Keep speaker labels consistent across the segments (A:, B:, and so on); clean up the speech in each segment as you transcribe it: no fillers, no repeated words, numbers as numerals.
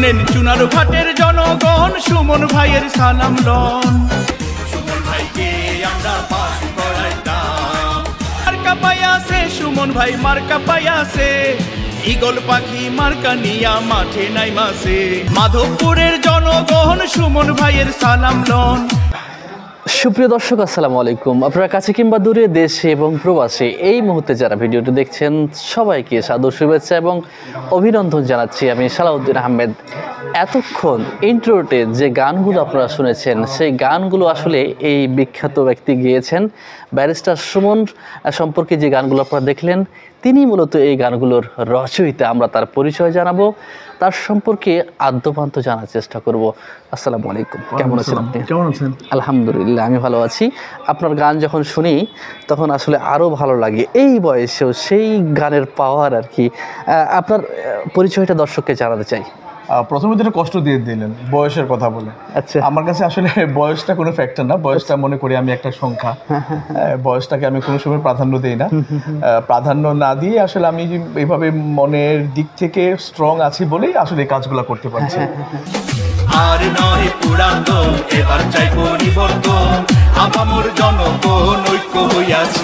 A: শুনেন চুনার ঘাটের জনগণ সুমন ভাইয়ের সালাম লন। সুমন ভাইকে আমরা পাশ করাইতাম, মার্কা পাইয়াছে সুমন ভাই মার্কা পাইয়াছে, ঈগল পাখি মার্কা নিয়া মাঠে নাইমাছে। মাধবপুরের জনগণ সুমন ভাইয়ের সালাম লন।
B: সুপ্রিয় দর্শক আসসালামু আলাইকুম। আপনারা কাছে কিংবা দূরে দেশে এবং প্রবাসে এই মুহূর্তে যারা ভিডিওটি দেখছেন সবাইকে সাদর শুভেচ্ছা এবং অভিনন্দন জানাচ্ছি। আমি সালাউদ্দিন আহমেদ। এতক্ষণ ইন্ট্রোতে যে গানগুলো আপনারা শুনেছেন সেই গানগুলো আসলে এই বিখ্যাত ব্যক্তি গেয়েছেন। ব্যারিস্টার সুমন সম্পর্কে যে গানগুলো আপনারা দেখলেন তিনি মূলত এই গানগুলোর রচয়িতা। আমরা তার পরিচয় জানাবো, তার সম্পর্কে আদ্যপান্ত জানার চেষ্টা করব। আসসালামু আলাইকুম, কেমন আছেন আপনি?
C: কেমন আছেন?
B: আলহামদুলিল্লাহ, আমি ভালো আছি। আপনার গান যখন শুনি তখন আসলে আরও ভালো লাগে, এই বয়সেও সেই গানের পাওয়ার আর কি। আপনার পরিচয়টা দর্শককে জানাতে চাই।
C: প্রথমে তো কষ্ট দিয়ে দিলেন বয়সের কথা বলে।
B: আচ্ছা,
C: আমার কাছে আসলে বয়সটা কোনো ফ্যাক্টর না, বয়সটা মনে করি আমি একটা সংখ্যা। বয়সটাকে আমি কোনো সময় প্রাধান্য দিই না। প্রাধান্য না দিয়ে আসলে আমি এইভাবে মনের দিক থেকে স্ট্রং আছি বলেই আসলে এই কাজগুলো করতে পারছি।
A: আর নয় পুরাতন, এবার চাই পরিবর্তন, আপামর জনগণ ঐক্য হইয়াছি।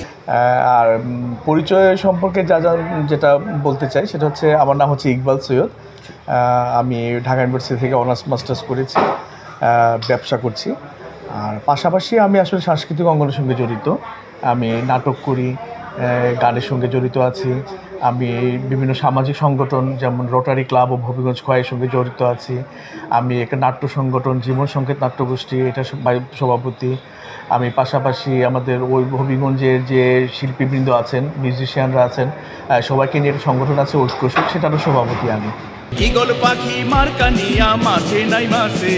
C: আর পরিচয় সম্পর্কে যেটা বলতে চাই সেটা হচ্ছে, আমার নাম হচ্ছে ইকবাল সৈয়দ। আমি ঢাকা ইউনিভার্সিটি থেকে অনার্স মাস্টার্স করেছি, ব্যবসা করছি। আর পাশাপাশি আমি আসলে সাংস্কৃতিক অঙ্গনের সঙ্গে জড়িত। আমি নাটক করি, গানের সঙ্গে জড়িত আছি। আমি বিভিন্ন সামাজিক সংগঠন যেমন রোটারি ক্লাব ও হবিগঞ্জ খোয়াইয়ের সঙ্গে জড়িত আছি। আমি একটা নাট্য সংগঠন জীবন সংকেত নাট্যগোষ্ঠী, এটা সভাপতি। আমি পাশাপাশি আমাদের ওই হবিগঞ্জের যে শিল্পীবৃন্দ আছেন, মিউজিশিয়ানরা আছেন, সবাইকে নিয়ে একটা সংগঠন আছে ঐক্যসুখ, সেটারও সভাপতি আমি।
A: ঈগল পাখি মার্কা নিয়া মাঠে নাইমাছে।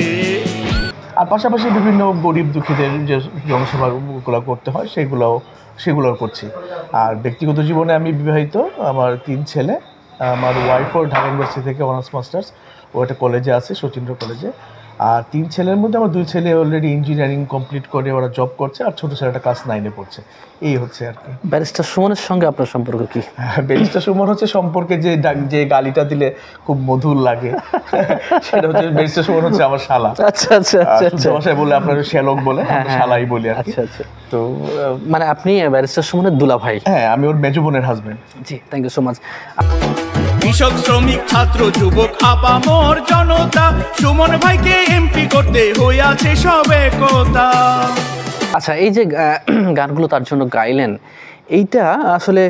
C: আর পাশাপাশি বিভিন্ন গরিব দুঃখীদের যে জনসভাগুলো করতে হয় সেগুলোও করছি। আর ব্যক্তিগত জীবনে আমি বিবাহিত, আমার 3 ছেলে। আমার ওয়াইফও ঢাকা ইউনিভার্সিটি থেকে অনার্স মাস্টার্স, ও একটা কলেজে আছে, সচিন্দ্র কলেজে। আর 3 ছেলের মধ্যে আমার 2 ছেলে অলরেডি ইঞ্জিনিয়ারিং কমপ্লিট করে ওরা জব করছে, আর ছোটো ছেলেটা ক্লাস 9-এ পড়ছে। এই হচ্ছে আর কি।
B: ব্যারিস্টার সুমনের সঙ্গে আপনার সম্পর্ক কি?
C: ব্যারিস্টার সুমন হচ্ছে সম্পর্কে যে গালিটা দিলে খুব মধুর লাগে সেটা হচ্ছে, ব্যারিস্টার সুমন হচ্ছে আমার শালা।
B: আচ্ছা আচ্ছা আচ্ছা,
C: ভাষায় বলে আপনার শ্যালক বলে, শালাই বলি আর কি।
B: আচ্ছা আচ্ছা, তো মানে আপনি ব্যারিস্টার সুমনের দুলা ভাই?
C: হ্যাঁ, আমি ওর মেজো বোনের হাজবেন্ড।
B: জি, থ্যাংক ইউ সো মাচ।
A: কৃষক শ্রমিক ছাত্র যুবক আপামর জনতা, সুমন ভাইকে এমপি করতে হইয়াছে সব একতা।
B: আচ্ছা, এই যে গানগুলো তার জন্য গাইলেন, এইটা আসলে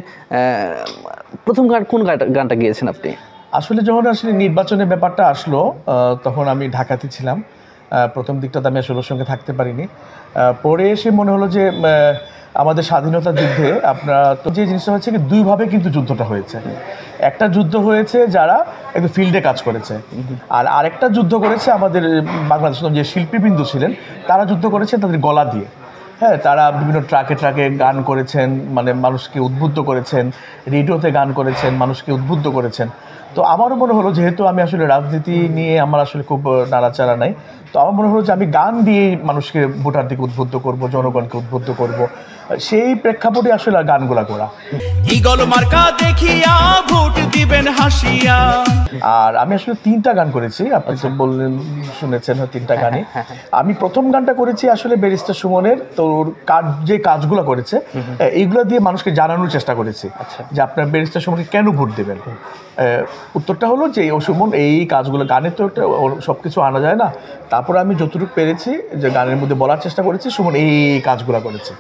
B: প্রথম কোন গানটা গিয়েছেন আপনি?
C: আসলে যখন নির্বাচনের ব্যাপারটা আসলো তখন আমি ঢাকাতে ছিলাম। প্রথম দিকটাতে আমি আসলে ওর সঙ্গে থাকতে পারিনি। পরে এসে মনে হলো যে আমাদের স্বাধীনতা যুদ্ধে তো যে জিনিসটা হচ্ছে কি, 2 ভাবে কিন্তু যুদ্ধটা হয়েছে। একটা যুদ্ধ হয়েছে যারা একটু ফিল্ডে কাজ করেছে, আর আরেকটা যুদ্ধ করেছে আমাদের বাংলাদেশের যে শিল্পীবৃন্দ ছিলেন, তারা যুদ্ধ করেছে তাদের গলা দিয়ে। হ্যাঁ, তারা বিভিন্ন ট্রাকে গান করেছেন, মানে মানুষকে উদ্বুদ্ধ করেছেন, রেডিওতে গান করেছেন, মানুষকে উদ্বুদ্ধ করেছেন। তো আমারও মনে হলো, যেহেতু আমি আসলে রাজনীতি নিয়ে আমার আসলে খুব নাড়াচাড়া নাই, তো আমার মনে হলো যে আমি গান দিয়ে মানুষকে ভোটার দিকে উদ্বুদ্ধ করব, জনগণকে উদ্বুদ্ধ করব। সেই প্রেক্ষাপটে আসলে গানগুলা করা।
A: ঈগল মার্কা দেখিয়া ভোট দিবেন হাসিয়া। আর
C: আমি আসলে 3টা গান করেছি, আপনি তো বললেন, শুনেছেন 3টা গানই। আমি প্রথম গানটা করেছি আসলে ব্যারিস্টার সুমনের, তো যে কাজগুলো করেছে এইগুলো দিয়ে মানুষকে জানানোর চেষ্টা করেছি যে আপনার ব্যারিস্টার সুমনকে কেন ভোট দেবেন। উত্তরটা হলো যে ও সুমন এই কাজগুলো, গানের তো একটা সব কিছু আনা যায় না, তারপরে আমি যতটুকু পেরেছি যে গানের মধ্যে বলার চেষ্টা করেছি সুমন এই কাজগুলো করেছে।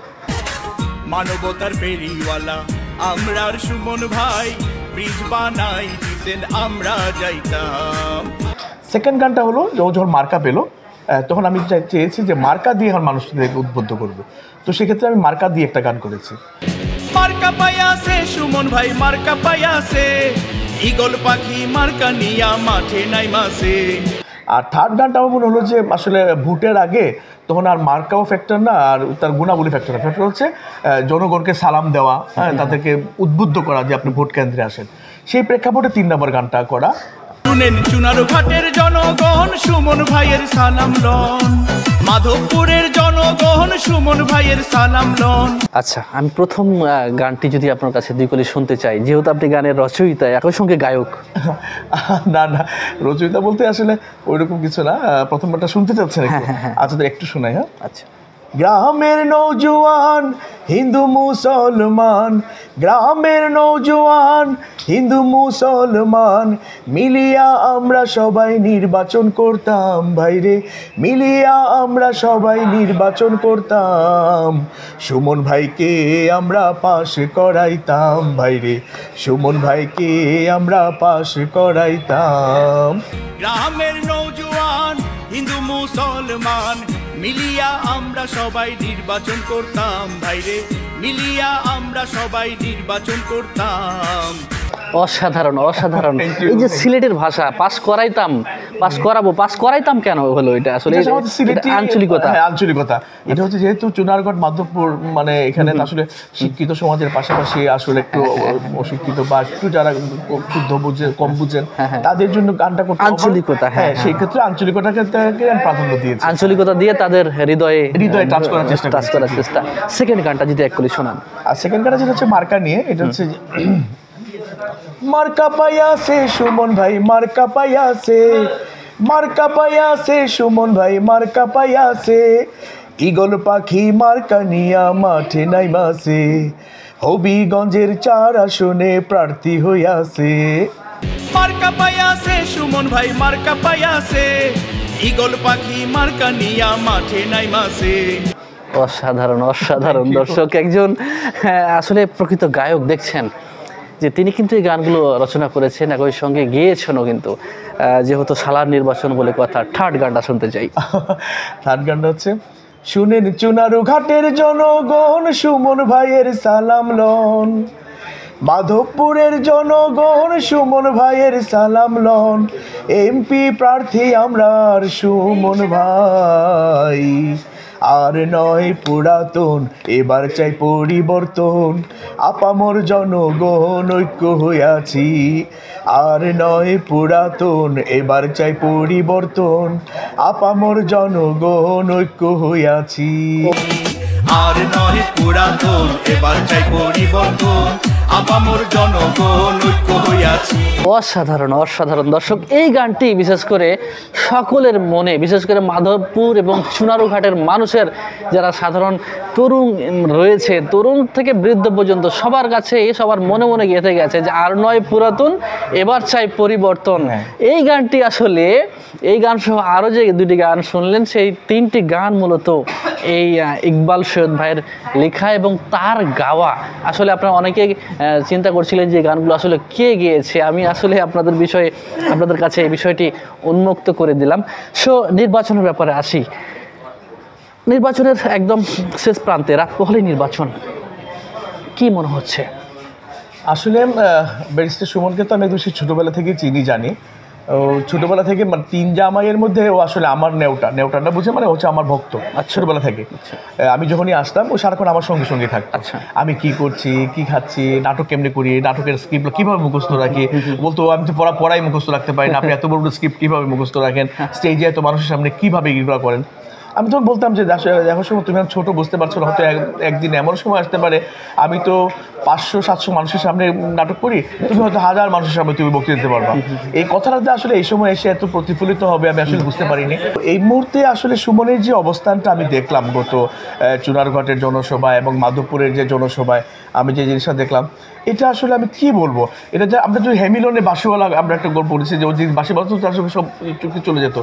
A: মানবতার ফেরিওয়ালা আমরার সুমন ভাই, ব্রিজ বানাই দিতেন আমরা যাইতাম।
C: সেকেন্ড গানটা হলো ও যখন মার্কা পেলো তখন আমি চেয়েছি যে মার্কা দিয়ে আমার মানুষদেরকে উদ্বুদ্ধ করবো, তো সেক্ষেত্রে আমি মার্কা দিয়ে একটা গান করেছি।
A: মার্কা পাইয়াছে সুমন ভাই মার্কা পাইয়াছে, ঈগল পাখি মার্কা নিয়া মাঠে নাইমাছে।
C: আর থার্ড গানটা আমার মনে হলো যে আসলে ভোটের আগে তখন আর মার্কাও ফ্যাক্টর না, আর তার গুণাবলী ফ্যাক্টর হচ্ছে জনগণকে সালাম দেওয়া, তাদেরকে উদ্বুদ্ধ করা যে আপনি ভোট কেন্দ্রে আসেন। সেই প্রেক্ষাপটে 3 নম্বর গানটা করা।
A: শুনেন চুনার ঘাটের জনগণ সুমন ভাইয়ের সালাম লন। মাধবপুরের জনগণ সুমন ভাইয়ের সালাম লন।
B: আচ্ছা, আমি প্রথম গানটি যদি আপনার কাছে দুই কলি শুনতে চাই, যেহেতু আপনি গানের রচয়িতা একই সঙ্গে গায়ক।
C: না না, রচয়িতা বলতে আসলে ওইরকম কিছু না। প্রথমবারটা শুনতে চাচ্ছেন? আচ্ছা, তো একটু শোনাই। হ্যাঁ,
B: আচ্ছা।
C: গ্রামের নৌজওয়ান হিন্দু মুসলমান, গ্রামের নৌজওয়ান হিন্দু মুসলমান, মিলিয়া আমরা সবাই নির্বাচন করতাম ভাইরে, মিলিয়া আমরা সবাই নির্বাচন করতাম, সুমন ভাইকে আমরা পাশ করাইতাম ভাইরে, সুমন ভাইকে আমরা পাশ করাইতাম।
A: গ্রামের নৌজওয়ান হিন্দু মুসলমান, মিলিয়া আমরা সবাই নির্বাচন করতাম ভাইরে, মিলিয়া আমরা সবাই নির্বাচন করতাম।
B: অসাধারণ অসাধারণ। এই যে সিলেটের ভাষা, পাস করাইতাম, পাস করাবো, পাস করাইতাম কেন হলো এটা? আসলে আঞ্চলিকতা।
C: হ্যাঁ, আঞ্চলিকতা। এটা হচ্ছে যেহেতু চুনারগড় মাধবপুর, মানে এখানে তো আসলে শিক্ষিত সমাজের পাশাপাশি আসলে একটু অশিক্ষিত বা একটু যারা শুদ্ধ বুঝে কম বুঝেন তাদের জন্য গানটা করতে
B: আঞ্চলিকতা। হ্যাঁ,
C: সেই ক্ষেত্রে আঞ্চলিকতাকে প্রাধান্য দিয়েছে,
B: আঞ্চলিকতা দিয়ে তাদের হৃদয়ে
C: টাচ করার চেষ্টা।
B: সেকেন্ড গানটা যদি এক করে শোনান।
C: আর সেকেন্ড গানটা যেটা হচ্ছে মার্কা নিয়ে, এটা হচ্ছে মার্কা পাইয়াছে সুমন ভাই, মার্কা পাইয়াছে, মার্কা পাইয়াছে সুমন ভাই, মার্কা পাইয়াছে, ঈগল পাখি মার্কা নিয়া মাঠে নাইমাছে, হবিগঞ্জের 4 আসনে প্রার্থী হইয়াছে।
A: মার্কা পাইয়াছে সুমন ভাই, মার্কা পাইয়াছে, ঈগল পাখি মার্কা নিয়া মাঠে নাইমাছে।
B: অসাধারণ অসাধারণ। দর্শক, একজন আসলে প্রকৃত গায়ক দেখছেন যে তিনি কিন্তু এই গানগুলো রচনা করেছেন, একই সঙ্গে গেয়েছেনও কিন্তু। যেহেতু সালার নির্বাচন বলে কথা, থার্ড গানটা শুনতে চাই।
C: থার্ড গানটা হচ্ছে শুনেন চুনারু ঘাটের জনগণ সুমন ভাইয়ের সালাম লন, মাধবপুরের জনগণ সুমন ভাইয়ের সালাম লন, এমপি প্রার্থী আমরা সুমন ভাই, আর নয় পুরাতন এবার চাই পরিবর্তন, আপামর জনগণ ঐক্য হইয়াছি, আর নয় পুরাতন এবার চাই পরিবর্তন, আপামর জনগণ ঐক্য হইয়াছি,
A: আর নয় পুরাতন এবার চাই পরিবর্তন, আপামর জনগণ ঐক্য হইয়াছি।
B: অসাধারণ অসাধারণ। দর্শক, এই গানটি বিশেষ করে সকলের মনে, বিশেষ করে মাধবপুর এবং চুনারুঘাটের মানুষের যারা সাধারণ তরুণ রয়েছে, তরুণ থেকে বৃদ্ধ পর্যন্ত সবার কাছে, সবার মনে মনে গেঁথে গেছে যে আর নয় পুরাতন এবার চাই পরিবর্তন। এই গানটি আসলে, এই গান সহ আরও যে দুটি গান শুনলেন, সেই 3টি গান মূলত এই ইকবাল সৈয়দ ভাইয়ের লেখা এবং তার গাওয়া। আসলে আপনারা অনেকেই চিন্তা করছিলেন যে গানগুলো আসলে কে গেয়েছে। আমি আসলে আপনাদের কাছে এই বিষয়টি উন্মুক্ত করে দিলাম। সো নির্বাচনের ব্যাপারে আসি। নির্বাচনের একদম শেষ প্রান্তে, রাত পোহালে নির্বাচন, কি মনে হচ্ছে?
C: আসলে ব্যারিস্টার সুমনকে তো আমি একদম সেই ছোটোবেলা থেকে চিনি, জানি। ছোটোবেলা থেকে মানে 3 জামাইয়ের মধ্যে ও আসলে আমার নেওটাটা বুঝে, মানে হচ্ছে আমার ভক্ত ছোটোবেলা থেকে। আমি যখনই আসতাম ও সারাক্ষণ আমার সঙ্গে থাকতো।
B: আচ্ছা,
C: আমি কি করছি, কি খাচ্ছি, নাটক কেমনি করি, নাটকের স্ক্রিপ্ট কীভাবে মুখস্থ রাখি, বলতো আমি তো পড়াই মুখস্থ রাখতে পারি না, আপনি এত বড় স্ক্রিপ্ট কীভাবে মুখস্থ রাখেন, স্টেজে এত মানুষের সামনে কীভাবে এগুলো করেন। আমি তখন বলতাম যে দেখো সময় তুমি ছোটো বুঝতে পারছো না, হয়তো একদিন এমন সময় আসতে পারে আমি তো 500-700 মানুষের সামনে নাটক করি, তুমি হয়তো 1000 মানুষের সামনে তুমি বক্তৃতা দিতে পারবা। এই কথাটাতে আসলে এই সময় এসে এত প্রতিফলিত হবে আমি আসলে বুঝতে পারিনি। এই মুহূর্তে আসলে সুমনের যে অবস্থানটা আমি দেখলাম গত চুনারঘাটের জনসভায় এবং মাধবপুরের যে জনসভায় আমি যে জিনিসটা দেখলাম, এটা আসলে আমি কি বলবো, এটা যে আমরা যে হেমিলনে বাসিওয়ালা আমরা একটা গল্প পড়েছি যে ও যে বাসি বাজতো তার সঙ্গে সব চুক্তি চলে যেত।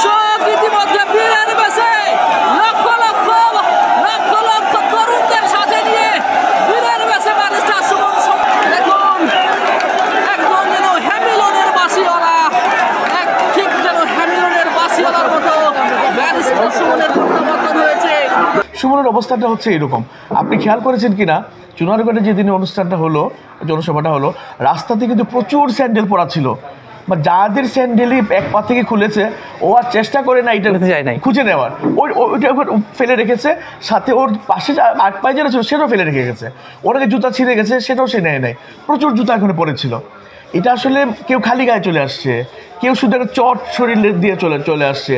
D: লক্ষ লক্ষ লক্ষ লক্ষ তরুণদের সাথে নিয়ে বীরের বেশে ব্যারিস্টার সুমন, দেখুন একদম যেন হ্যামিলনের বাসিওয়ালা, ঠিক যেন হ্যামিলনের বাসিওয়ালার মতো ব্যারিস্টার সুমনের পরিবর্তন হয়েছে।
C: সুমনের অবস্থাটা হচ্ছে এরকম, আপনি খেয়াল করেছেন কিনা চুনারগড়ে যেদিন অনুষ্ঠানটা হলো, জনসভাটা হলো, রাস্তাতে কিন্তু প্রচুর স্যান্ডেল পরা ছিল, বা যাদের স্যান্ডেলই এক পা থেকে খুলেছে ও আর চেষ্টা করে না এটা খুঁজে নেওয়ার, ওইটা ফেলে রেখেছে, সাথে ওর পাশে আট পায়ে যেটা ছিল সেটাও ফেলে রেখে গেছে, ওনাকে জুতা ছিঁড়ে গেছে সেটাও সে নেয় নাই, প্রচুর জুতা এখানে পড়েছিল। এটা আসলে কেউ খালি গায়ে চলে আসছে, কেউ শুধু একটা চট শরীর দিয়ে চলে আসছে,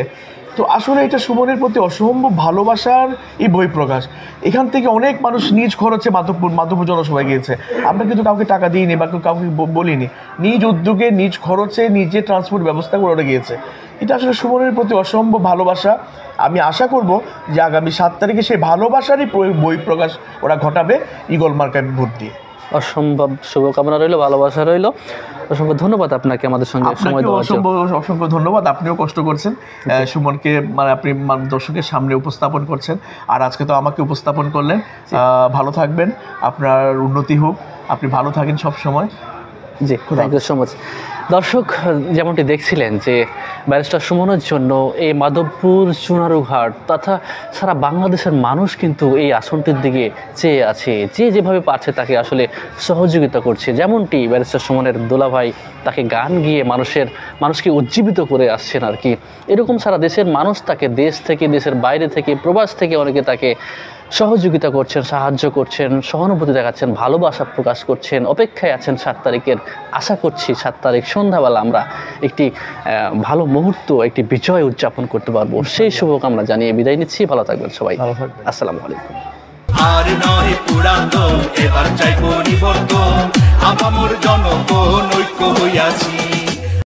C: তো আসলে এটা সুমনের প্রতি অসম্ভব ভালোবাসার এই বহিঃপ্রকাশ। এখান থেকে অনেক মানুষ নিজ খরচে মাধবপুর জনসভায় গিয়েছে। আমরা কিন্তু কাউকে টাকা দিইনি বা কাউকে বলিনি, নিজ উদ্যোগে নিজ খরচে নিজে ট্রান্সপোর্ট ব্যবস্থা করে ওরা গিয়েছে। এটা আসলে সুমনের প্রতি অসম্ভব ভালোবাসা। আমি আশা করব যে আগামী 7 তারিখে সেই ভালোবাসারই বহিঃপ্রকাশ ওরা ঘটাবে ঈগল মার্কায় ভোট দিয়ে।
B: অসম্ভব শুভকামনা রইল, ভালোবাসা রইল। অসংখ্য ধন্যবাদ আপনাকে আমাদের সঙ্গে সময় দেওয়ার জন্য।
C: অসংখ্য ধন্যবাদ। আপনিও কষ্ট করছেন, সুমনকে আপনি দর্শকের সামনে উপস্থাপন করছেন, আর আজকে তো আমাকে উপস্থাপন করলেন। ভালো থাকবেন, আপনার উন্নতি হোক, আপনি ভালো থাকেন সব সময়।
B: জি, থ্যাংক ইউ সো মাচ। দর্শক, যেমনটি দেখছিলেন যে ব্যারিস্টার সুমনের জন্য এই মাধবপুর চুনারুঘাট তথা সারা বাংলাদেশের মানুষ কিন্তু এই আসনটির দিকে চেয়ে আছে, যে যেভাবে পারছে তাকে আসলে সহযোগিতা করছে। যেমনটি ব্যারিস্টার সুমনের দোলাভাই তাকে গান গিয়ে মানুষকে উজ্জীবিত করে আসছেন আর কি, এরকম সারা দেশের মানুষ তাকে দেশ থেকে, দেশের বাইরে থেকে, প্রবাস থেকে অনেকে তাকে সহযোগিতা করছেন, সাহায্য করছেন, সহানুভূতি দেখাচ্ছেন, ভালোবাসা প্রকাশ করছেন, অপেক্ষায় আছেন 7 তারিখের। আশা করছি 7 তারিখ সন্ধ্যাবেলা আমরা একটি ভালো মুহূর্ত, একটি বিজয় উদযাপন করতে পারবো। সেই শুভকামনা জানিয়ে বিদায় নিচ্ছি। ভালো থাকবেন সবাই। আসসালামু আলাইকুম।
A: আর নয় পুরাতন, এবার চাই পরিবর্তন, আপামর জনগণ ঐক্য হইয়াছি।